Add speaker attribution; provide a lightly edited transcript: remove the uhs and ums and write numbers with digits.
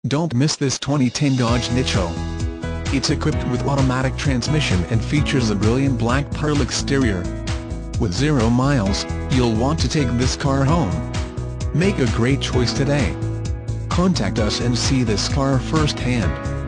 Speaker 1: Don't miss this 2010 Dodge Nitro. It's equipped with automatic transmission and features a brilliant black pearl exterior. With 0 miles, you'll want to take this car home. Make a great choice today. Contact us and see this car firsthand.